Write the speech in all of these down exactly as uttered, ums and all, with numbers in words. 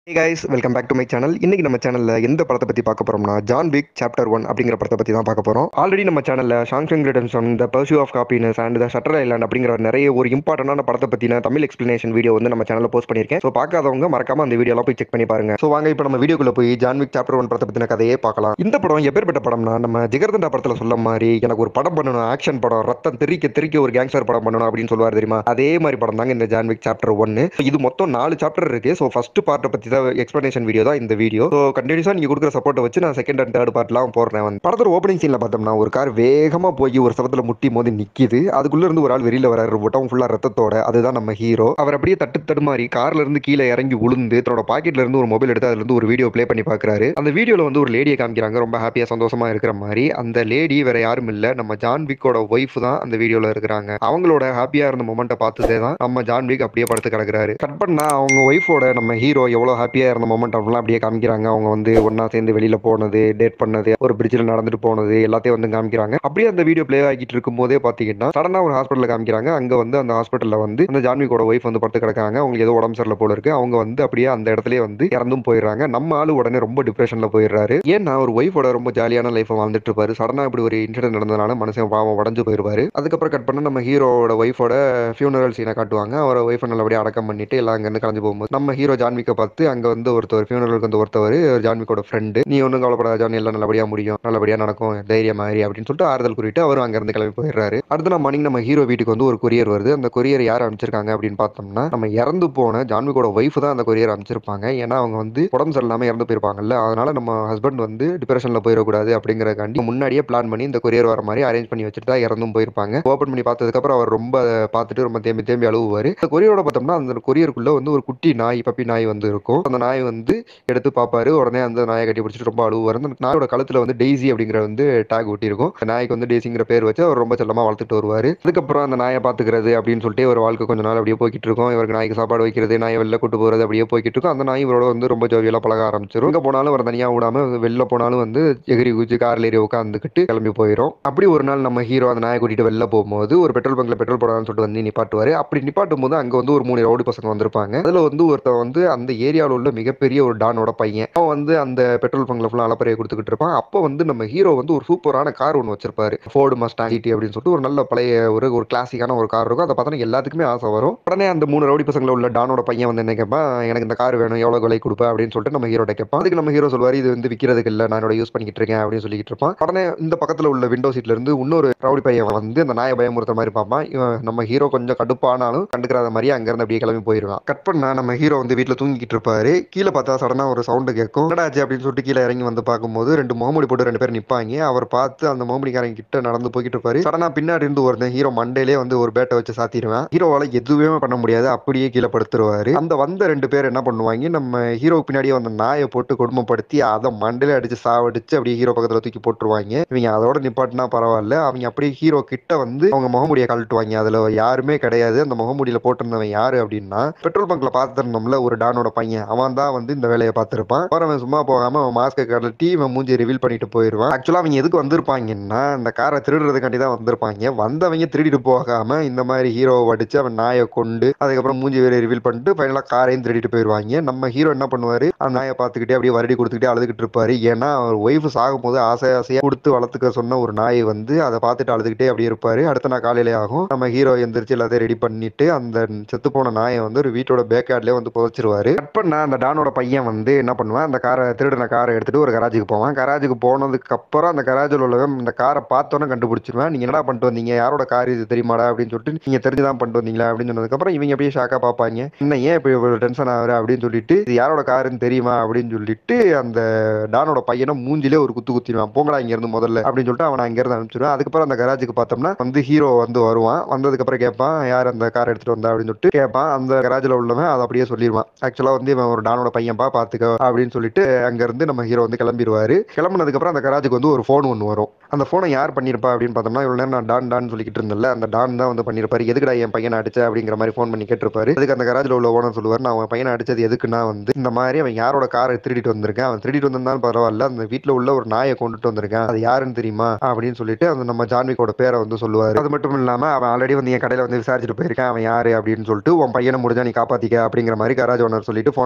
Hey guys, welcome back to my channel. இன்னைக்கு நம்ம சேனல்ல எந்த படத்தை பத்தி பார்க்க போறோம்னா ஜான் விக் சாப்டர் ஒன் அப்படிங்கிற படத்தை பத்தி தான் பார்க்க போறோம். ஆல்ரெடி நம்ம சேனல்ல Shawshank Redemption, the Pursuit of Happiness and the Shutter Island அப்படிங்கிற நிறைய ஒரு இம்பார்ட்டன்டான படத்தை பத்தின தமிழ் எக்ஸ்பிளனேஷன் வீடியோ வந்து நம்ம சேனல்ல போஸ்ட் பண்ணியிருக்கேன். ஸோ பார்க்காதவங்க மறக்காம அந்த வீடியோலாம் போய் செக் பண்ணி பாருங்க. ஸோ வாங்க இப்போ நம்ம வீடியோக்குள்ள போய் ஜான் விக் சாப்டர் ஒன் படத்தை பத்தின கதையே பார்க்கலாம். இந்த படம் எப்பேற்பட்ட படம்னா, நம்ம ஜிகர்தண்டா படத்துல சொல்ல மாதிரி எனக்கு ஒரு படம் பண்ணணும், ஆக்ஷன் படம், ரத்தம் தெறிக்க தெறிக்க ஒரு கேங்ஸ்டர் படம் பண்ணணும் அப்படின்னு சொல்லுவார் தெரியுமா, அதே மாதிரி படம் தாங்க இந்த ஜான் விக் சாப்டர் ஒன்னு. இது மொத்தம் நாலு சாப்டர் இருக்கு. ஸோ ஃபர்ஸ்ட் பார்ட்டை பத்தி தான் எக்ஸ்பிளனேஷன் வீடியோ தான் இந்த வீடியோ. ஸோ கண்டினியூஸா நீங்க கொடுக்குற சப்போர்ட்டை வச்சு நான் செகண்ட் அண்ட் தேர்ட் பார்ட்லாம் போடுறேன். வந்து படத்தோட ஓப்பனிங் சீன்ல பார்த்தோம்னா ஒரு கார் வேகமா போய் ஒரு சவத்துல முட்டி மோதி நிக்குது. அதுக்குள்ள இருந்து ஒரு ஆள் வெளியில வராரு, உடம்பு ஃபுல்லா ரத்தத்தோட. அதுதான் நம்ம ஹீரோ. அவர் அப்படியே தட்டு தடுமாறி கார்ல இருந்து கீழே இறங்கி உளுந்து தன்னோட பாக்கெட்ல இருந்து ஒரு மொபைல் எடுத்து அதுல இருந்து ஒரு வீடியோ ப்ளே பண்ணி பாக்குறாரு. அந்த வீடியோல வந்து ஒரு லேடியை காமிக்கிறாங்க, ரொம்ப ஹாப்பியா சந்தோஷமா இருக்கிற மாதிரி. அந்த லேடி வேற யாரும் இல்ல, நம்ம ஜான் விக்கோட ஒய்ஃப் தான் அந்த வீடியோல இருக்கிறாங்க. அவங்களோட ஹாப்பியா இருந்த மொமெண்ட்டை பார்த்ததே தான் நம்ம ஜான் விக் அப்படியே படுத்து கிடக்குறாரு. கட் பண்ணா அவங்க ஒய்ஃபோட நம்ம ஹீரோ எவ்வளவு ஹாப்பியா இருந்த மொமெண்ட் அப்படிலாம் அப்படியே காமிக்கிறாங்க. அவங்க வந்து ஒன்னா சேர்ந்து வெளியில போனது, டேட் பண்ணது, ஒரு பிரிட்ஜில் நடந்துட்டு போனது எல்லாத்தையும் வந்து காமிக்கிறாங்க. அப்படியே அந்த வீடியோ பிளே ஆகிட்டு இருக்கும் போதே பாத்தீங்கன்னா சடனா ஒரு ஹாஸ்பிட்டல் காமிக்கிறாங்க. அங்க வந்து அந்த ஹாஸ்பிட்டல்ல வந்து அந்த ஜான் விக்கோட ஒய்ஃப் வந்து படுத்து கிடக்காங்க. அவங்களுக்கு ஏதோ உடம்பு சரியில்லை போல இருக்கு. அவங்க வந்து அப்படியே அந்த இடத்துலயே வந்து இறந்தும் போயிடுறாங்க. நம்ம ஆளு உடனே ரொம்ப டிப்ரெஷன்ல போயிடுறாரு. ஏன்னா ஒரு ஒய்ஃபோட ரொம்ப ஜாலியான லைஃப் வாழ்ந்துட்டு இருப்பாரு. சடனா இப்படி ஒரு இன்சிடென்ட் நடந்ததுனால மனுஷன் பாவம் உடஞ்சு போயிருவாரு. அதுக்கப்புறம் கட் பண்ண நம்ம ஹீரோட ஒய்ஃபோட ஃபியூனரல் சீனை காட்டுவாங்க. அவரை ஒய்ஃபை நல்லபடியா அடக்கம் பண்ணிட்டு எல்லாம் அங்க இருந்து கலந்து போகும்போது நம்ம ஹீரோ ஜான் விக்கை பார்த்து அங்க வந்து ஒருத்தர் ஃபியூனரலுக்கு வந்து ஒருத்தவர் ஜான் விக்கோட ஃப்ரெண்டு, நீ ஒன்றும் கவலைப்படாத ஜான், எல்லாம் நல்லபடியா முடியும், நல்லபடியா நடக்கும், தைரியம் மாதிரி அப்படின்னு சொல்லிட்டு ஆறுதல் கூறிட்டு அவரும் அங்க இருந்து கிளம்பி போயிடுறாரு. அடுத்த நாள் மார்னிங் நம்ம ஹீரோ வீட்டுக்கு வந்து ஒரு கொரியர் வருது. அந்த கொரியர் யார் அனுப்பிச்சிருக்காங்க அப்படின்னு பார்த்தோம்னா நம்ம இறந்து போன ஜான் விக்கோட ஒய்ஃப் தான் அந்த கொரியர் அனுப்பிச்சிருப்பாங்க. ஏன்னா அவங்க வந்து உடம்பு சரியில்லாம இறந்து போயிருப்பாங்கல்ல, அதனால நம்ம ஹஸ்பண்ட் வந்து டிப்ரெஷன்ல போயிடக்கூடாது அப்படிங்கறக்காண்டி முன்னாடியே பிளான் பண்ணி இந்த கொரியர் வர மாதிரி அரேஞ்ச் பண்ணி வச்சுட்டு தான் இறந்தும் போயிருப்பாங்க. ஓபன் பண்ணி பார்த்ததுக்கு அப்புறம் அவர் ரொம்ப பார்த்துட்டு ரொம்ப தேம்பி தேம்பி அழுவாரு. அந்த கொரியரோட பார்த்தோம்னா அந்த கொரியருக்குள்ள வந்து ஒரு குட்டி நாய், பப்பி நாய் வந்து இருக்கும். அந்த நாய் வந்து எடுத்து பார்ப்பாரு. உடனே அந்த நாயை கட்டி பிடிச்சிட்டு ரொம்ப அழுவாரு. அந்த நாயோட கழுத்துல வந்து டெய்ஸி அப்படிங்கிற வந்து டேக் ஒட்டி இருக்கும். நாய்க்கு வந்து டெய்ஸிங்கிற பேர் வச்சு அவர் ரொம்ப செல்லமா வளர்த்துட்டு வருவாரு. அதுக்கப்புறம் அந்த நாயை பாத்துக்கிறது அப்படின்னு சொல்லிட்டு ஒரு வாழ்க்கை கொஞ்ச நாள் அப்படியே போய்கிட்டு இருக்கும். இவருக்கு நாய்க்கு சாப்பாடு வைக்கிறது, நாயை வெளில கூட்டு போறது அப்படியே போய்கிட்டு இருக்கும். அந்த நாய் இவரோட வந்து ரொம்ப ஜோவியலா பழக ஆரம்பிச்சிடும். எங்க போனாலும் அவர் தனியா விடாம வெளில போனாலும் வந்து எகிரி குச்சி கார்ல ஏறி உட்காந்துக்கிட்டு கிளம்பி போயிடும். அப்படி ஒரு நாள் நம்ம ஹீரோ அந்த நாயை கூட்டிட்டு வெளில போகும்போது ஒரு பெட்ரோல் பங்க்ல பெட்ரோல் போடான்னு சொல்லிட்டு வந்து நிப்பாட்டுவாரு. அப்படி நிப்பாட்டும் போது அங்க வந்து ஒரு மூணு ரவுடி பசங்க வந்திருப்பாங்க. அதுல வந்து ஒருத்தன் வந்து அந்த ஏரியாவில் உள்ள மிகப்பெரிய ஒரு டானோட பையன். அவன் வந்து அந்த பெட்ரோல் பங்க்ல ஃபுல்லா அலப்பறையை கொடுத்துக்கிட்டு இருப்பான். அப்போ வந்து நம்ம ஹீரோ வந்து ஒரு சூப்பரான கார் ஒன்று வச்சிருப்பாரு, ஃபோர்டு மஸ்டாங் ஜிடி அப்படின்னு சொல்லிட்டு ஒரு நல்ல பழைய ஒரு ஒரு கிளாசிக்கான ஒரு கார் இருக்கும். அதை பார்த்தா எல்லாத்துக்குமே ஆசை வரும். உடனே அந்த மூணு ரவுடி பசங்கள உள்ள டானோட பையன் வந்து என்ன கேட்பான், எனக்கு இந்த கார் வேணும், எவ்வளவு விலை கொடுப்பேன் அப்படின்னு சொல்லிட்டு நம்ம ஹீரோட கேட்பான். அதுக்கு நம்ம ஹீரோ சொல்வாரு, இது வந்து விற்கிறதுக்கு இல்லை, நான் என்னோட யூஸ் பண்ணிக்கிட்டு இருக்கேன் அப்படின்னு சொல்லிட்டு இருப்பான். உடனே இந்த பக்கத்துல உள்ள விண்டோ சீட்ல இருந்து இன்னொரு ரவுடி பையன் வந்து அந்த நாயை பயமுறுத்த மாதிரி பார்ப்பான். இவன் நம்ம ஹீரோ கொஞ்சம் கடுப்பானாலும் கண்டுக்கிறாத மாதிரி அங்க இருந்து அப்படியே கிளம்பி போயிருவான். கட் பண்ணா நம்ம ஹீரோ வந்து வீட்டுல தூங்கிட்டு இருப்பாரு. கீழே பார்த்தா சடனா ஒரு சவுண்ட் கேட்கும். என்னடாச்சு அப்படின்னு சொல்லிட்டு கீழே இறங்கி வந்து பார்க்கும்போது ரெண்டு முகமூடி போட்டு ரெண்டு பேர் நிப்பாங்க. அவர் பார்த்து அந்த முகமூடிக்காரங்க கிட்ட நடந்து போய்கிட்டு இருப்பாரு. சடனா பின்னாடி இருந்து ஒருத்தன் ஹீரோ மண்டையிலே வந்து ஒரு பேட்டை வச்சு சாத்திடுவேன். ஹீரோவால எதுவுமே பண்ண முடியாது, அப்படியே கீழே படுத்துருவாரு. அந்த வந்த ரெண்டு பேர் என்ன பண்ணுவாங்க, நம்ம ஹீரோ பின்னாடியே வந்த நாயை போட்டு கொடுமைப்படுத்தி அதை மண்டையில அடிச்சு சாவடிச்சு அப்படியே ஹீரோ பக்கத்துல தூக்கி போட்டுருவாங்க. இவங்க அதோட நிப்பாட்டினா பரவாயில்ல, அவங்க அப்படியே ஹீரோ கிட்ட வந்து அவங்க முகமூடியை கழட்டுவாங்க. அதுல யாருமே கிடையாது. அந்த முகமூடியில போட்டிருந்தவன் யாரு அப்படின்னா பெட்ரோல் பங்க்ல பார்த்துருந்தோம்ல ஒரு டானோட பையன், அவன் தான் வந்து இந்த வேலையை பார்த்திருப்பான். அவன் சும்மா போகாம அவன் மாஸ்கை கழட்டி இவன் மூஞ்சி ரிவீல் பண்ணிட்டு போயிடுவான். ஆக்சுவலா அவங்க எதுக்கு வந்திருப்பாங்கன்னா இந்த காரை திருடுறதுக்காண்டி தான் வந்திருப்பாங்க. வந்தவங்க திருடிட்டு போகாம இந்த மாதிரி ஹீரோவை அடிச்சு அவன் நாயை கொண்டு அதுக்கப்புறம் மூஞ்சி வேற ரிவீல் பண்ணிட்டு ஃபைனலா காரையும் திருடிட்டு போயிடுவாங்க. நம்ம ஹீரோ என்ன பண்ணுவாரு, அந்த நாயை பார்த்துக்கிட்டே அப்படியே வருடி கொடுத்துக்கிட்டே அழுதுகிட்டு இருப்பாரு. ஏன்னா அவர் ஒய்ஃப் சாகும் போது ஆசை ஆசையா கொடுத்து வளர்த்துக்க சொன்ன ஒரு நாயை வந்து அதை பார்த்துட்டு அழுதுகிட்டே அப்படியே இருப்பாரு. அடுத்த நாள் காலையிலே ஆகும். நம்ம ஹீரோ எந்திரிச்சு எல்லாத்தையும் ரெடி பண்ணிட்டு அந்த செத்து போன நாயை வந்து ஒரு வீட்டோட பேக்யார்ட்லயே வந்து புதைச்சிருவாரு. கட் பண்ண அந்த டானோட பையன் வந்து என்ன பண்ணுவான், அந்த காரை திருடின காரை எடுத்துட்டு ஒரு கராஜுக்கு போவான். கராஜுக்கு போனதுக்கு அப்புறம் அந்த கராஜில் உள்ளவன் இந்த காரை பார்த்தோன்னே கண்டுபிடிச்சிருவேன். நீங்க என்னடா பண்ணிட்டு வந்தீங்க, யாரோட கார் இது தெரியுமாடா அப்படின்னு சொல்லிட்டு, நீங்க தெரிஞ்சுதான் பண்ணிட்டு வந்தீங்களா அப்படின்னு சொன்னதுக்கு அப்புறம் இவங்க அப்படியே ஷாக்கா பார்ப்பாங்க. என்ன ஏன் இப்ப டென்ஷன் ஆகுற அப்படின்னு சொல்லிட்டு, இது யாரோட காருன்னு தெரியுமா அப்படின்னு சொல்லிட்டு அந்த டானோட பையனை மூஞ்சிலே ஒரு குத்து குத்திடுவான். போங்கடா இங்க இருந்து முதல்ல அப்படின்னு சொல்லிட்டு அவனை அங்க இருந்து அனுப்பிச்சிடுவான். அதுக்கப்புறம் அந்த கராஜுக்கு பார்த்தோம்னா வந்து ஹீரோ வந்து வருவான். வந்ததுக்கு அப்புறம் கேட்பான், யார் அந்த கார் எடுத்துட்டு வந்தா அப்படின்னு சொல்லிட்டு கேட்பான். அந்த கராஜில் உள்ளவன் அதை அப்படியே சொல்லிடுவான். ஆக்சுவலா வந்து இவன் ஒரு டானோட பையன்பா பாத்துக்க அப்படின்னு சொல்லிட்டு அங்க இருந்து நம்ம ஹீரோ வந்து கிளம்பிடுவாரு. கிளம்புனதுக்கு அப்புறம் அந்த கராஜுக்கு வந்து ஒரு போன் ஒன்று வரும். அந்த போனை யார் பண்ணிருப்பா அப்படின்னு பார்த்தோம்னா, இவ்வளவு நேரம் நான் டான் டான் சொல்லிக்கிட்டு இருந்தேன்ல, அந்த டான் தான் வந்து பண்ணிருப்பாரு. எதுக்குடா என் பையனை அடிச்ச அப்படிங்கிற மாதிரி போன் பண்ணி கேட்டிருப்பாரு. அதுக்கு அந்த கராஜில் உள்ள ஓனர் சொல்லுவார், நான் அவன் பையனை அடிச்சது எதுக்குன்னா வந்து இந்த மாதிரி அவன் யாரோட காரை திருடிட்டு வந்திருக்கேன், அவன் திருடிட்டு வந்திருந்தாலும் பரவாயில்ல, அந்த வீட்டுல உள்ள ஒரு நாயை கொண்டுட்டு வந்திருக்கேன், அது யாருன்னு தெரியுமா அப்படின்னு சொல்லிட்டு அந்த நம்ம ஜான்விக்கோட பேரை வந்து சொல்லுவாரு. அது மட்டும் இல்லாம அவன் ஆல்ரெடி வந்து என் கடையில வந்து விசாரிச்சுட்டு போயிருக்கேன், அவன் யாரு அப்படின்னு சொல்லிட்டு உன் பையனை முடிஞ்சா நீ காப்பாத்திக்க அப்படிங்கிற மாதிரி கராஜ் ஓனர் சொல்லிட்டு போனை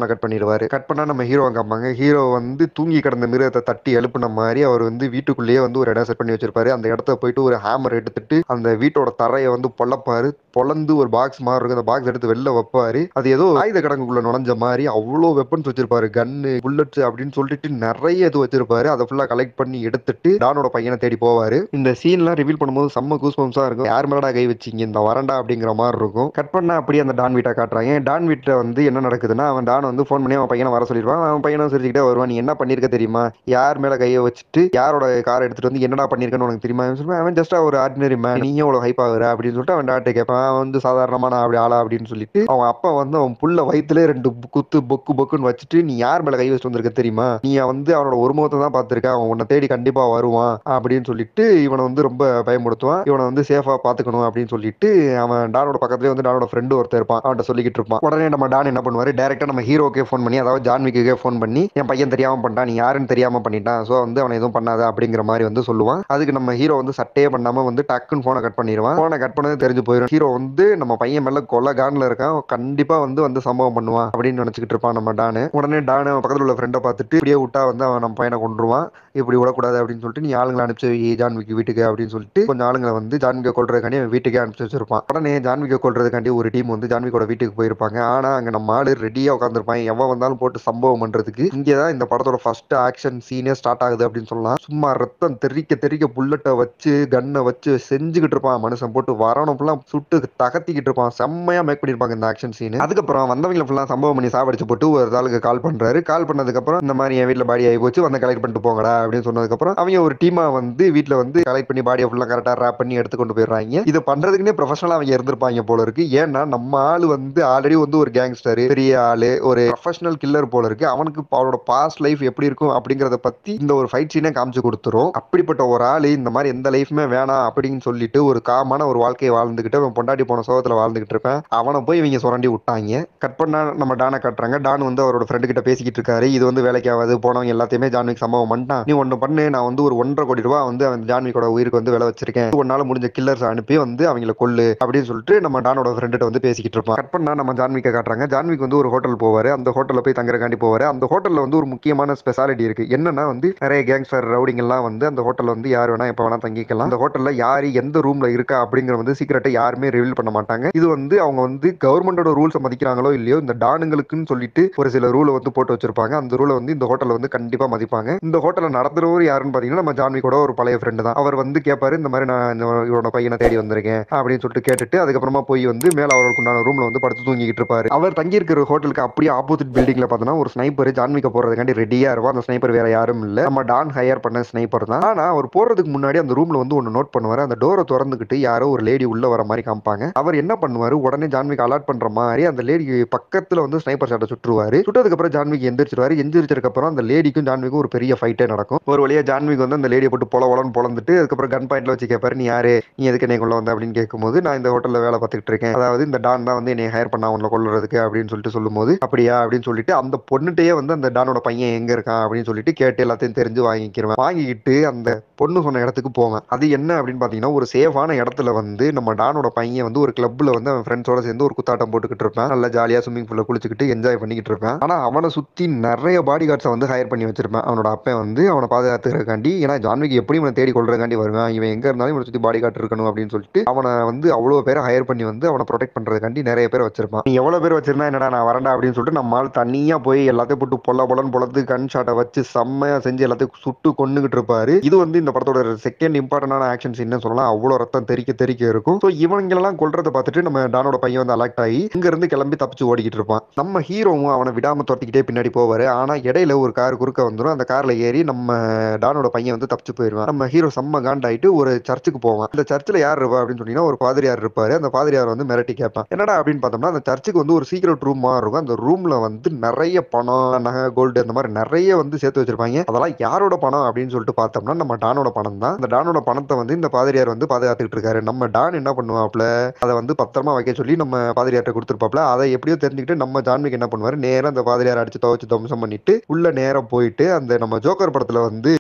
கட் பண்ணிடுவாரு. கட் பண்ணா நம்ம ஹீரோ காப்பாங்க. ஹீரோ வந்து தூங்கி கிடந்த மிருகத்தை தட்டி எழுப்புன மாதிரி அவர் வந்து வீட்டுக்குள்ளேயே வந்து ஒரு இடம் செட் பண்ணி வச்சிருப்பாரு. அந்த இடத்த போயிட்டு ஒரு ஹேமர் எடுத்துட்டு அந்த வீட்டோட தரையை வந்து பொழப்பாரு. பொழந்து ஒரு பாக்ஸ் மாதிரி இருக்கு. அந்த பாக்ஸ் எடுத்து வெளில வைப்பாரு. அது ஏதோ ஆயுத கடங்குள்ள நுழைஞ்ச மாதிரி அவ்வளோ வெப்பன்ஸ் வச்சிருப்பாரு. கன்னு, புல்லட்ஸ் அப்படின்னு சொல்லிட்டு நிறைய இது வச்சிருப்பாரு. அதை ஃபுல்லா கலெக்ட் பண்ணி எடுத்துட்டு டானோட பையனை தேடி போவாரு. இந்த சீன்லாம் ரிவீல் பண்ணும்போது செம்ம கூஸ்பம்ஸா இருக்கும். யார் மேலடா கை வச்சிங்க இந்த வரண்டா அப்படிங்கிற மாதிரி இருக்கும். கட் பண்ணா அப்படியே அந்த டான் வீட்டை காட்டுறாங்க. டான் வீட்டை வந்து என்ன நடக்குதுன்னா, அவன் டான் வந்து ஃபோன் பண்ணி அவன் பையனை வர சொல்லிடுவான். அவன் பையனும் சிரிச்சுக்கிட்டே வருவான். நீ என்ன பண்ணிருக்க தெரியுமா? யார் மேல கையை வச்சுட்டு யாரோட காரை எடுத்துட்டு வந்து என்னடா பண்ணிருக்கன்னு உனக்கு தெரியுமா? அவன் ஜஸ்ட் ஒரு ஆர்டினரி மேன், நீயும் அவ்வளவு ஹைப் ஆகுற அப்படின்னு சொல்லிட்டு அவன் டாட்டை கேட்பான். அவன் வந்து சாதாரணமான அப்படி ஆளா அப்படின்னு சொல்லிட்டு அவன் அப்பா வந்து அவன் புள்ள வயிற்றுல ரெண்டு குத்து பொக்கு பொக்குன்னு வச்சுட்டு நீ யார் மேல கை வச்சுட்டு வந்திருக்க தெரியுமா? நீ வந்து அவனோட ஒரு முகத்தை தான் பார்த்திருக்க, அவன் உன்னை தேடி கண்டிப்பா வருவான் அப்படின்னு சொல்லிட்டு இவனை வந்து ரொம்ப பயமுடுத்துவான். இவனை வந்து சேஃபா பாத்துக்கணும் அப்படின்னு சொல்லிட்டு அவன் டானோட பக்கத்துலேயே வந்து டானோட ஃப்ரெண்டு ஒருத்தர் இருப்பான். அவன்கிட்ட சொல்லிக்கிட்டு இருப்பான். உடனே நம்ம டான் என்ன பண்ணுவாரு, டைரக்டா நம்ம ஹீரோக்கே ஃபோன் பண்ணி, அதாவது ஜான்விக்கே ஃபோன் பண்ணி, என் பையன் தெரியாம பண்ணிட்டான், நீ யாருன்னு தெரியாம பண்ணிட்டான், ஸோ வந்து அவனை எதுவும் பண்ணாத அப்படிங்கிற மாதிரி வந்து சொல்லுவான். அதுக்கு நம்ம ஹீரோ வந்து சட்டையே பண்ணாம வந்து டக்குன்னு போனை கட் பண்ணிடுவான். போனை கட் பண்ணது தெரிஞ்சு போயிடும். ஹீரோ வந்து நம்ம பையன் மேல கொலை கான்ல இருக்கான், கண்டிப்பா வந்து வந்து சம்பவம் பண்ணுவான் அப்படின்னு நினைச்சுக்கிட்டு இருப்பான் நம்ம டானு. உடனே டானு பக்கத்தில் உள்ள ஃப்ரெண்டை பார்த்துட்டு இப்படியே விட்டா வந்து அவன் நம்ம பையனை கொண்டுருவான், இப்படி விடக்கூடாது அப்படின்னு சொல்லிட்டு நீ ஆளுங்களை அனுப்பிச்சு ஜான்விக்கு வீட்டுக்கு அப்படின்னு சொல்லிட்டு கொஞ்சம் ஆளுங்களை வந்து ஜான்விக்கை கொள்றதுக்காண்டி அவன் வீட்டுக்கே அனுப்பிச்சு வச்சிருப்பான். உடனே ஜான்விக்கை கொள்றதுக்காண்டி ஒரு டீம் வந்து ஜான்விக்கோட வீட்டுக்கு போயிருப்பாங்க. ஆனா அங்க நம்ம ஆளு ரெடியா உட்காந்துருப்பான், எவன் வந்தாலும் போட்டு சம்பவம் பண்றதுக்கு. இங்கேதான் இந்த படத்தோட ஃபர்ஸ்ட் ஆக்ஷன் சீனே ஸ்டார்ட் ஆகுது அப்படின்னு சொல்லலாம். சும்மா ரத்தம் தெறிக்க தெறிக்க புல்லட்டை வச்சு கன்னை வச்சு செஞ்சுக்கிட்டு இருப்பான் மனுஷன். போட்டு வரணும் ஃபுல்லா சுட்டு தகத்திக்கிட்டு இருப்பான். செம்மையா மேக் பண்ணிருப்பாங்க இந்த ஆக்ஷன் சீன். அதுக்கப்புறம் வந்தவங்களை ஃபுல்லா சம்பவம் பண்ணி சாவடிச்சு போட்டு ஒரு ஆளுக்கு கால் பண்றாரு. கால் பண்ணதுக்கு அப்புறம் இந்த மாதிரி என் வீட்டுல பாடி ஆகி போச்சு, வந்து கலெக்ட் பண்ணிட்டு போங்கடா அப்படின்னு சொன்னதுக்கு அப்புறம் அவங்க ஒரு டீமா வந்து வீட்டுல வந்து கலெக்ட் பண்ணி பாடியை ஃபுல்லா கரெக்டா ரேப் பண்ணி எடுத்து கொண்டு போயிடுறாங்க. இது பண்றதுக்குன்னே ப்ரொஃபஷனலா அவங்க இருந்திருப்பாங்க போல இருக்கு. ஏன்னா நம்ம ஆளு வந்து ஆல்ரெடி வந்து ஒரு கேங்ஸ்டர், பெரிய ஆளு, ஒரு ப்ரொஃபஷனல் கில்லர் போல இருக்கு. அவனுக்கு அவனோட பாஸ்ட் லைஃப் எப்படி இருக்கும் அப்படிங்கறத பத்தி இந்த ஒரு ஃபைட் சீனே காமிச்சு கொடுத்துரும். அப்படிப்பட்ட ஒரு ஆளு இந்த மாதிரி எந்த லைஃப்மே வேணாம் அப்படின்னு சொல்லிட்டு ஒரு காமான ஒரு வாழ்க்கையை வாழ்ந்துகிட்டு அவன் பொண்டாட்டி போன சோகத்துல வாழ்ந்துகிட்டு இருப்பேன். அவனை போய் இவங்க சுரண்டி விட்டாங்க. கட் பண்ணா நம்ம டானை காட்டுறாங்க. டான் வந்து அவரோட ஃப்ரெண்டு கிட்ட பேசிக்கிட்டு இருக்காரு. இது வந்து வேலைக்கு ஆகாது, போனவங்க எல்லாத்தையுமே ஜான்விக் சம்பவம் பண்ணிட்டான், நீ ஒன்னு பண்ணு, நான் வந்து ஒரு ஒன்றரை கோடி ரூபாய் வந்து அவன் ஜான்விக்கோட உயிருக்கு வந்து விலை வச்சிருக்கேன், ஒன்னால முடிஞ்ச கில்லர்ஸ் அனுப்பி வந்து அவங்கள கொல்லு அப்படின்னு சொல்லிட்டு நம்ம டானோட ஃப்ரெண்டு வந்து பேசிக்கிட்டு இருப்பான். கட் பண்ணா நம்ம ஜான்விக்கை காட்டுறாங்க. ஜான்விக் வந்து ஒரு ஹோட்டல் போவாரு. அந்த ஹோட்டல்ல போய் தங்குறக்காண்டி போவாரு. அந்த ஹோட்டல்ல வந்து ஒரு முக்கியமான ஸ்பெஷாலிட்டி இருக்கு. என்னன்னா வந்து நிறைய கேங்ஸ்டர் ரவுடிங் எல்லாம் வந்து அந்த ஹோட்டல்ல வந்து யார் வேணா எப்ப வேணா தங்கிக்கலாம். அந்த ஹோட்டல்ல யாரு எந்த ரூம்ல இருக்கா அப்படிங்கிற வந்து சீக்கிரட்டை யாருமே ரிவீல் பண்ண மாட்டாங்க. இது வந்து அவங்க வந்து கவர்மெண்டோட ரூல்ஸ் மதிக்கிறாங்களோ இல்லையோ, இந்த டானுங்களுக்குன்னு சொல்லிட்டு ஒரு சில ரூலை வந்து போட்டு வச்சிருப்பாங்க. அந்த ரூலை வந்து இந்த ஹோட்டல்ல வந்து கண்டிப்பா மதிப்பாங்க. இந்த ஹோட்டல்ல நடத்துறவர் யாருன்னு பாத்தீங்கன்னா நம்ம ஜான்விக்கோட ஒரு பழைய ஃப்ரெண்டு தான். அவர் வந்து கேட்பாரு, இந்த மாதிரி நான் இவரோட பையனை தேடி வந்திருக்கேன் அப்படின்னு சொல்லிட்டு கேட்டுட்டு அதுக்கப்புறமா போய் வந்து மேல அவருக்கு உண்டான ரூம்ல வந்து படுத்து தூங்கிட்டு இருப்பாரு. அவர் தங்கி இருக்கிற ஹோட்டலுக்கு அப்படியே ஆப்போசிட் பில்டிங்ல பார்த்தோம்னா ஒரு ஸ்னைப்பர் ஜான்விக்க போறதுக்காண்டி ரெடியா இருப்பார். அந்த ஸ்னைப்பர் வேற யாரும் இல்ல, நம்ம டான் ஹையர் பண்ண ஸ்னைப்பர் தான். ஆனா அவர் போறதுக்கு முன்னாடி அந்த ரூம்ல வந்து ஒன்னு நோட் பண்ணுவாரு. அந்த டோரை திறந்துகிட்டு யாரோ ஒரு லேடி உள்ள வர மாதிரி காமிப்பாங்க. அவர் என்ன பண்ணுவாரு, உடனே ஜான்விக் அலர்ட் பண்ற மாதிரி அந்த லேடி பக்கத்துல வந்து ஸ்னைப்பர் ஷாட்டை சுட்டுருவாரு. சுட்டதுக்கு அப்புறம் ஜான்விக் எந்திரிச்சிருவாரு. எந்திரிச்சதுக்கு அப்புறம் அந்த லேடிக்கும் ஜான்விக்கும் ஒரு பெரிய ஃபைட்டே நடக்கும். ஒரு வழியா ஜான்விக் வந்து அந்த லேடியை போட்டு பொல பொலன்னு பொளந்துட்டு அதுக்கப்புறம் கன் பாயிண்ட்ல வச்சு கேட்பாரு, நீ யாரு, நீ எதுக்கு என்னை கொள்ள வந்த அப்படின்னு கேட்கும்போது, நான் இந்த ஹோட்டல்ல வேலை பார்த்துட்டு இருக்கேன், அதாவது இந்த டான் தான் வந்து என்னை ஹையர் பண்ணா உன்னை கொல்றதுக்கு அப்படின்னு சொல்லிட்டு சொல்லும்போது, அப்படியா அப்படின்னு சொல்லிட்டு அந்த பொண்ணுட்டையே வந்து அந்த டானோட பையன் எங்க இருக்கான் அப்படின்னு சொல்லிட்டு கேட்டு எல்லாத்தையும் தெரிஞ்சு வாங்கிக்கிறேன். வாங்கிக்கிட்டு அந்த பொண்ணு சொன்ன இடத்துக்கு போவேன். அது என்ன அப்படின்னு பாத்தீங்கன்னா ஒரு சேஃபான இடத்துல வந்து நம்ம டானோட பையன் வந்து ஒரு கிளப்ல வந்து அவன் ஃப்ரெண்ட்ஸோட சேர்ந்து ஒரு குத்தாட்டம் போட்டுக்கிட்டு இருப்பான். நல்லா ஜாலியா ஸ்விமிங் பூல்ல குளிச்சுக்கிட்டு என்ஜாய் பண்ணிக்கிட்டு இருப்பான். ஆனா அவனை சுத்தி நிறைய பாடி கார்ட்ஸை வந்து ஹையர் பண்ணி வச்சிருப்பான் அவனோட அப்பன் வந்து அவனை பாதுகாத்துக்கிறதுக்காண்டி. ஏன்னா ஜான்விக் எப்படி இவனை தேடி கொள்றதுக்காண்டி வருவான், இவன் எங்க இருந்தாலும் இவனை சுத்தி பாடி கார்ட் இருக்கணும் அப்படின்னு சொல்லிட்டு அவனை வந்து அவ்வளவு பேரை ஹையர் பண்ணி வந்து அவனை ப்ரொடெக்ட் பண்றதுக்காண்டி நிறைய பேர் வச்சிருப்பான். நீ எவ்வளவு பேர் வச்சிருந்தா என்னடா நான் வரண்டா அப்படின்னு சொல்லிட்டு நம்மால் தனியா போய் எல்லாத்தையும் போட்டு பொல்ல பொலன்னு பொலந்து கன் ஷாட்டை வச்சு செம்மையா செஞ்சு எல்லாத்தையும் சுட்டு கொண்டுகிட்டு இருப்பாரு. இது வந்து இந்த படத்தோட செகண்ட் இம்பார்ட்டன்டான ஆக்ஷன் சீன் சொல்லலாம். அவ்வளவு ரத்தம் தெறிக்க தெறிக்க இருக்கும். ஸோ இவங்களெல்லாம் கொல்றதை பார்த்துட்டு நம்ம டானோட பையன் வந்து அலர்ட் ஆகி இங்க இருந்து கிளம்பி தப்பிச்சு ஓடிக்கிட்டு இருப்பான். நம்ம ஹீரோவும் அவனை விடாம தொட்டிக்கிட்டே பின்னாடி போவாரு. ஆனா இடையில ஒரு கார் குறுக்க வந்துடும். அந்த கார்ல ஏறி நம்ம டானோட பையன் வந்து தப்பிச்சு போயிருவான். நம்ம ஹீரோ செம்ம காண்டாயிட்டு ஒரு சர்ச்சுக்கு போவான். அந்த சர்ச்சில் யார் இருப்பா அப்படின்னு சொன்னீங்கன்னா ஒரு பாதிரியார் இருப்பாரு. அந்த பாதிரியார் வந்து மிரட்டி கேட்பான், என்னடா அப்படின்னு பார்த்தோம்னா அந்த சர்ச்சுக்கு வந்து ஒரு சீக்ரெட் ரூம் இருக்கும். அந்த ரூம்ல வந்து நிறைய பணம், நகை, கோல்டு அந்த மாதிரி நிறைய வந்து சேர்த்து வச்சிருப்பாங்க. அதெல்லாம் யாரோட பணம் அப்படின்னு சொல்லிட்டு பார்த்தோம்னா நம்ம டானோட பணம் தான். அந்த டானோட பணத்தை வந்து இந்த பாதிரியார் வந்து பாதுகாத்துக்கிட்டு இருக்காரு. நம்ம டான் என்ன பண்ணுவாப்ல, அதை வந்து பத்திரமா வைக்க சொல்லி நம்ம பாதிரியார்ட்ட கொடுத்துருப்பாப்ல. அதை எப்படியோ தெரிஞ்சுக்கிட்டு நம்ம ஜான்விக் என்ன பண்ணுவாரு, நேரம் அந்த பாதிரியார் அடிச்சு துவச்சு தம்சம் பண்ணிட்டு உள்ள நேரம் போயிட்டு அந்த நம்ம ஜோக்கர் படத்துல வந்து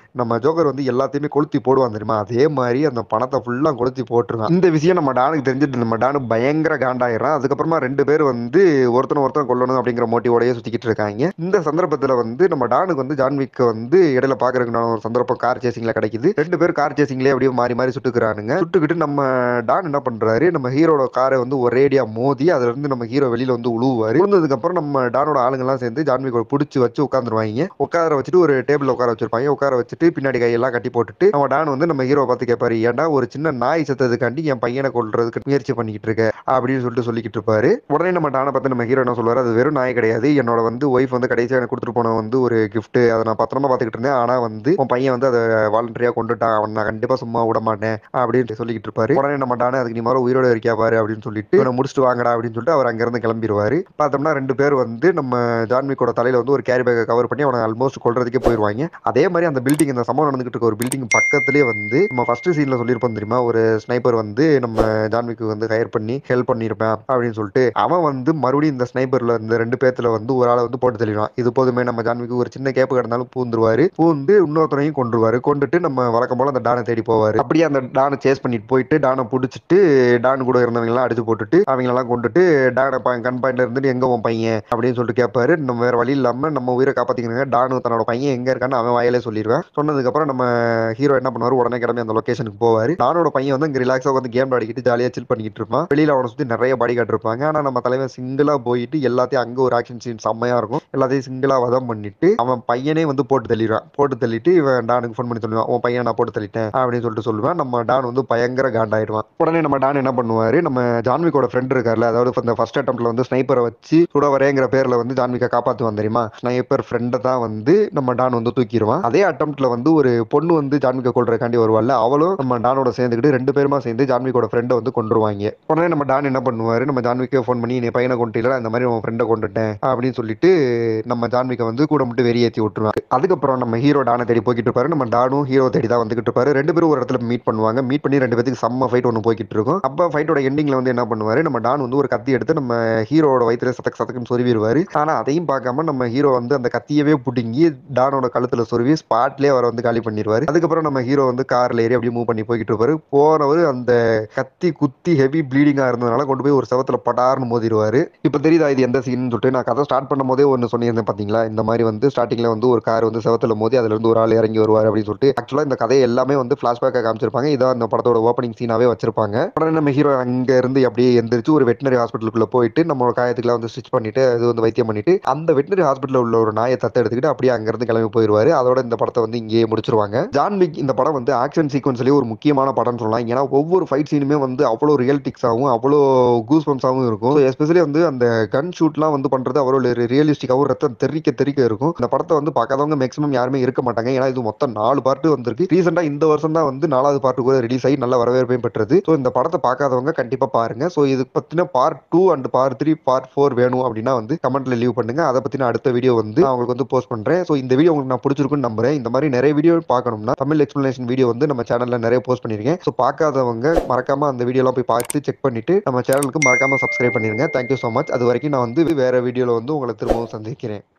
நம்ம ஜோக்கர் வந்து எல்லாத்தையுமே கொளுத்தி போடுவான் தெரியுமா, அதே மாதிரி அந்த பணத்தை ஃபுல்லா கொளுத்தி போட்டுருவான். இந்த விஷயம் நம்ம டானுக்கு தெரிஞ்சுட்டு நம்ம டானு பயங்கர காண்டாயிரம். அதுக்கப்புறமா ரெண்டு பேர் வந்து ஒருத்தனை ஒருத்தன் கொல்லணும் அப்படிங்கிற மோட்டிவோடய சுத்திக்கிட்டு இருக்காங்க. இந்த சந்தர்ப்பத்தில் வந்து நம்ம டானுக்கு வந்து ஜான்விக் வந்து இடையில பாக்குறதுக்கு ஒரு சந்தர்ப்பம் கார் சேசிங்ல கிடைக்குது. ரெண்டு பேர் கார் சேசிங்லேயே அப்படியே மாறி மாறி சுட்டுக்கிறானுங்க. சுட்டுக்கிட்டு நம்ம டான் என்ன பண்றாரு, நம்ம ஹீரோட காரை வந்து ஒரேடியா மோதி அதுல இருந்து நம்ம ஹீரோ வெளியில வந்து உழுவுவாரு. உழுந்ததுக்கு அப்புறம் நம்ம டானோட ஆளுங்க எல்லாம் சேர்ந்து ஜான்விக் பிடிச்சி வச்சு உட்காந்துருவாங்க. உட்கார வச்சுட்டு ஒரு டேபிள் உட்கார வச்சிருப்பாங்க. உட்கார வச்சுட்டு பின்னாடி கையெல்லாம் கட்டி போட்டுட்டு நம்ம டான் வந்து நம்ம ஹீரோ பார்த்து கேட்பாரு, ஏன்டா ஒரு சின்ன நாய் செத்ததுக்காண்டி என் பையனை கொல்றதுக்கு முயற்சி பண்ணிக்கிட்டு இருக்க அப்படின்னு சொல்லிட்டு சொல்லிக்கிட்டு இருப்பாரு. உடனே நம்ம டானை பார்த்து நம்ம ஹீரோ என்ன சொல்லுவாரு, அது வெறும் நாய் கிடையாது, என்னோட வந்து ஒய்ஃப் வந்து கடைசியாக எனக்கு கொடுத்துட்டு போன வந்து ஒரு கிஃப்ட், அதை நான் பத்திரமா பார்த்துக்கிட்டு இருந்தேன். ஆனா வந்து உன் பையன் வந்து அதை வாலண்டரியா கொண்டுட்டான், அவன் நான் கண்டிப்பா சும்மா விட மாட்டேன் அப்படின்னு சொல்லிக்கிட்டு இருப்பாரு. உடனே நம்ம டானே அதுக்கு நீ மாதிரி உயிரோட இருக்கியா பாரு அப்படின்னு சொல்லிட்டு இவனை முடிச்சுட்டு வாங்கடா அப்படின்னு சொல்லிட்டு அவர் அங்கிருந்து கிளம்பிடுவாரு. பார்த்தோம்னா ரெண்டு பேர் வந்து நம்ம ஜான்விக்கோட தலையில வந்து ஒரு கேரி பேக்கை கவர் பண்ணி அவனை ஆல்மோஸ்ட் கொல்றதுக்கே போயிருவாங்க. அதே மாதிரி அந்த பில்டிங், இந்த சம்பவம் நடந்துகிட்டு இருக்க ஒரு பில்டிங் பக்கத்திலே வந்து நம்ம ஃபர்ஸ்ட் சீன்ல சொல்லியிருப்போம் தெரியுமா, ஒரு ஸ்னைப்பர் வந்து நம்ம ஜான்விக்கு வந்து ஹையர் பண்ணி ஹெல்ப் பண்ணியிருப்பேன் அப்படின்னு சொல்லிட்டு அவன் வந்து மறுபடியும் இந்த ஸ்னைப்பர்ல இந்த ரெண்டு பேத்துல வந்து ஒரு ஆளை வந்து போட்டு தெளிவான். இது போதுமே நம்ம ஜான்விக்கு ஒரு சின்ன கேப்பு கிடந்தாலும் பூந்துருவாரு. பூந்து இன்னொருத்தரையும் கொண்டுருவாரு. கொண்டுட்டு நம்ம வழக்கம் போல அந்த டானை தேடி போவாரு. அப்படியே அந்த டானை சேஸ் பண்ணிட்டு போயிட்டு டானை பிடிச்சிட்டு டான் கூட இருந்தவங்க எல்லாம் அடிச்சு போட்டுட்டு அவங்க எல்லாம் கொண்டுட்டு டானை கன் பாயிண்ட்ல இருந்துட்டு எங்க உன் பையன் அப்படின்னு சொல்லிட்டு கேட்பாரு. நம்ம வேற வழி இல்லாம நம்ம உயிரை காப்பாத்திக்கிறாங்க. டானு தன்னோட பையன் எங்க இருக்கான்னு அவன் வாயிலே சொல்லிடுவேன். சொன்னதுக்கு அப்புறம் நம்ம ஹீரோ என்ன பண்ணுவாரு, உடனே கிளம்பி அந்த லொகேஷனுக்கு போவாரு. டானோட பையன் வந்து இங்க ரிலாக்ஸா வந்து கேம் ஆடிக்கிட்டு ஜாலியா சில் பண்ணிக்கிட்டு இருப்பான். வெளியில அவனை சுத்தி நிறைய பாடி கார்டு இருப்பாங்க. ஆனா நம்ம தலைவன் சிங்கிளா போயிட்டு எல்லாத்தையும் அங்க ஒரு ஆக்ஷன் சீன் செம்மையா இருக்கும், எல்லாத்தையும் சிங்கிளா வதம் பண்ணிட்டு அவன் பையனே வந்து போட்டு தள்ளிடுவான். போட்டு தள்ளிட்டு இவன் டானுக்கு ஃபோன் பண்ணி சொல்லுவான், உன் பையன் நான் போட்டு தள்ளிட்டேன் அப்படின்னு சொல்லிட்டு சொல்லுவான். நம்ம டான் வந்து பயங்கர காண்டாயிடுவான். உடனே நம்ம டான் என்ன பண்ணுவாரு, நம்ம ஜான்விக்கோட ஃப்ரெண்ட் இருக்கார்ல, அதாவது இந்த ஃபர்ஸ்ட் அட்டம்ப்ட்ல வந்து ஸ்னைப்பரை வச்சு சுட வரேங்கிற பேர்ல வந்து ஜான்விக்கை காப்பாத்துவான் தெரியுமா, ஸ்னைப்பர் ஃப்ரெண்டை தான் வந்து நம்ம டான் வந்து தூக்கிடுவான். அதே அட்டம்ப்ட்ல வந்து ஒரு பொண்ணு வந்து ஜான்விக்கை கொல்றதுக்காண்டி வருவாள்ல, அவளும் நம்ம டானோட சேர்ந்துக்கிட்டு ரெண்டு பேருமா சேர்ந்து ஜான்விக்கோட ஃப்ரெண்டை வந்து கொண்டுருவாங்க. உடனே நம்ம டான் என்ன பண்ணுவாரு, நம்ம ஜான்விக்கே ஃபோன் பண்ணி நீ பையனை கொண்டுல இந்த மாதிரி உன் ஃப்ரெண்டை கொண்டுட்டேன் அப்படின்னு சொல்லிட்டு நம்ம ஜான்விக்கை வந்து கூட மட்டும் வெறியேற்றி விட்டுருவாங்க. அதுக்கப்புறம் நம்ம ஹீரோ டானை தேடி போய்கிட்டு இருப்பாரு. நம்ம டானும் ஹீரோ தேடி தான் வந்துகிட்டு இருப்பாரு. ரெண்டு பேரும் ஒரு இடத்துல மீட் பண்ணுவாங்க. மீட் பண்ணி ரெண்டு பேருக்கு செம்ம ஃபைட் ஒன்று போய்கிட்டு இருக்கும். அப்போ ஃபைட்டோட எண்டிங்ல வந்து என்ன பண்ணுவாரு, நம்ம டான் வந்து ஒரு கத்தி எடுத்து நம்ம ஹீரோட வயிற்றுல சத்தக்கு சத்தக்குன்னு சொருவிடுவாரு. ஆனா அதையும் பார்க்காம நம்ம ஹீரோ வந்து அந்த கத்தியவே புடுங்கி டானோட கழுத்துல சொருவி ஸ்பாட்லேயே அவரை வந்து காலி பண்ணிடுவாரு. அதுக்கப்புறம் நம்ம ஹீரோ வந்து கார்ல ஏறி அப்படியே மூவ் பண்ணி போய்கிட்டு இருப்பாரு. போனவர் அந்த கத்தி குத்தி ஹெவி ப்ளீடிங்கா இருந்ததுனால கொண்டு போய் ஒரு செவத்துல படார்னு மோதிடுவாரு. இப்போ தெரியுதா இது எந்த சீன் சொல்லிட்டு, நான் கதை ஸ்டார்ட் பண்ணும் போதே ஒன்று சொல்லியிருந்தேன் பாத்தீங்களா, இந்த மாதிரி வந்து ஸ்டார்டிங்ல வந்து ஒரு கார் வந்து செவத்துல மோதி அதுல இருந்து ஒரு ஆள் இறங்கி வருவார் அப்படின்னு சொல்லிட்டு. ஆக்சுவலா இந்த கதையை எல்லாமே வந்து பிளாஷ்பேக்கா காமிச்சிருப்பாங்க. இதான் இந்த படத்தோட ஓப்பனிங் சீனாவே வச்சிருப்பாங்க. உடனே நம்ம ஹீரோ அங்க இருந்து அப்படியே எந்திரிச்சு ஒரு வெட்டினரி ஹாஸ்பிட்டலுக்குள்ள போயிட்டு நம்ம காயத்துக்குலாம் வந்து ஸ்டிச் பண்ணிட்டு அது வந்து வைத்தியம் பண்ணிட்டு அந்த வெட்டினரி ஹாஸ்பிட்டல் உள்ள ஒரு நாயை தத்த எடுத்துக்கிட்டு அப்படியே அங்க இருந்து கிளம்பி போயிருவாரு. அதோட இந்த படத்தை வந்து இங்கேயே முடிச்சிருவாங்க. ஜான்விக் இந்த படம் வந்து ஆக்ஷன் சீக்வன்ஸ்லயே ஒரு முக்கியமான படம்னு சொல்லலாம். ஏன்னா ஒவ்வொரு ஃபைட் சீனுமே வந்து அவ்வளோ ரியல்டிக்ஸாகவும் அவ்வளோ கூஸ் பம்ப்ஸாகவும் இருக்கும். எஸ்பெஷலி வந்து அந்த கன் ஷூட்லாம் வந்து பண்றது அவ்வளோ ரியலிஸ்டிக்காகவும் ரத்தம் தெறிக்க தெறிக்க இருக்கும். இந்த படத்தை வந்து பார்க்காதவங்க மேக்ஸிமம் யாருமே இருக்க மாட்டாங்க. ஏன்னா இது மொத்தம் நாலு பார்ட்டு வந்திருக்கு. ரீசெண்டா இந்த வருஷம் தான் வந்து நாலாவது பார்ட்டு கூட ரிலீஸ் ஆகி நல்ல வரவேற்பையும் பெற்றது. ஸோ இந்த படத்தை பார்க்காதவங்க கண்டிப்பா பாருங்க. ஸோ இது பத்தின part two and part three part four வேணும் அப்படின்னா வந்து கமெண்ட்ல லீவ் பண்ணுங்க. அதை பத்தின அடுத்த வீடியோ வந்து நான் உங்களுக்கு வந்து போஸ்ட் பண்றேன். ஸோ இந்த வீடியோ உங்களுக்கு நான் பிடிச்சிருக்குன்னு நம்புறேன். இந்த மாதிரி நிறைய வீடியோ பார்க்கணும்னா தமிழ் எக்ஸ்பிளனேஷன் வீடியோ வந்து நம்ம சேனல்ல நிறைய போஸ்ட் பண்ணிருக்கேன். ஸோ பார்க்காதவங்க மறக்காம அந்த வீடியோலாம் போய் பார்த்து செக் பண்ணிட்டு நம்ம சேனலுக்கு மறக்காம சப்ஸ்கிரைப் பண்ணிருங்க. Thank you so much. அது வரைக்கும் நான் வந்து வேற வீடியோல வந்து உங்களை திரும்பவும் சந்திக்கிறேன்.